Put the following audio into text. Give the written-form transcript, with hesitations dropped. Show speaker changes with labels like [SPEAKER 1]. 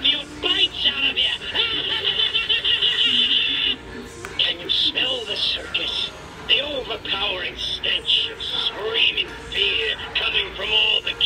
[SPEAKER 1] few bites out of you. Can you smell the circus? The overpowering stench of screaming fear coming from all the